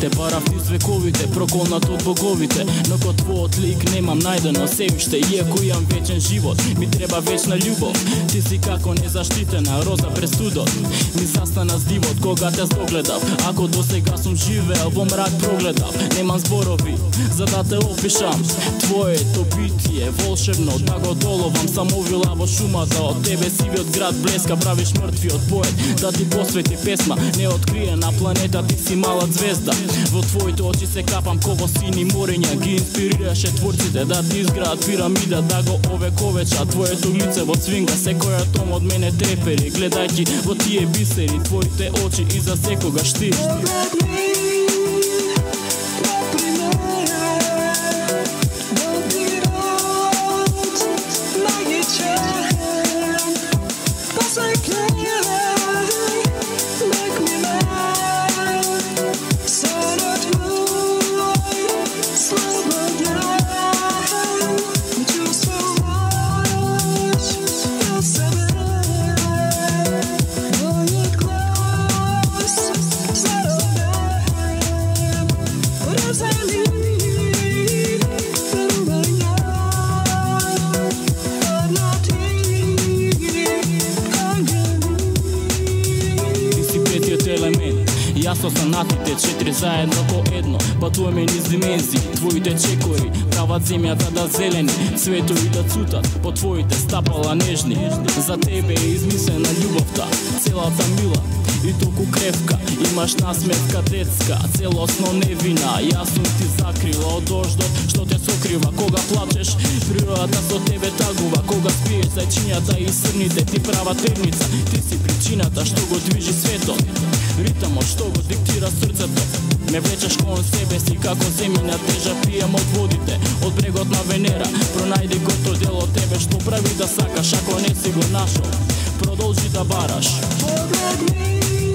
Те барав низ вековите, проколнат од боговите. Но кod твојот лик немам најдено се уште. Иако имам вечен живот, ми треба вечна љубов. Ти си како незаштитена роза пред студот. Ми застана с дивот кога те здогледав. Ако до сега сум живеел во мрак прогледав. Немам зборови за да те опишам. Твоето битие волшебно да го доловам. Самовила во шумата од тебе сивиот град блеска. Правиш мртвиот поет да ти посвети песма. Не открие на планета, ти си мала звезда. Во твоите очи се капам ко во сини морења. Ги инспирираше творците да ти изградат пирамида, да го овековеча твоето лице во свинга. Секој атом од мене трепери, гледајќи во тие бисери. Твоите очи и за секогаш ти. Јас останатите 4 заедно по едно. Патуваме низ димензии, твоите чекори прават земјата да зелени, цветови да цутат по твоите стапала нежни. За тебе е измислена љубовта, целата мила и толку кревка. Имаш насмевка детска, целосно невина. Јас сум ти закрила од дождот што те сокрива. Кога плачеш, природата со тебе тагува. Кога спиеш, зајчињата и срните ти прават терница. Ти си причината што го движи светот, ритамот што го диктира срцето. Ме влечеш кон себе си како земјина тежа. Пием од водите, од брегот на Венера. Пронајди го тој дел од тебе што прави да сакаш. Ако не си го нашол, продолжи да бараш. Погледни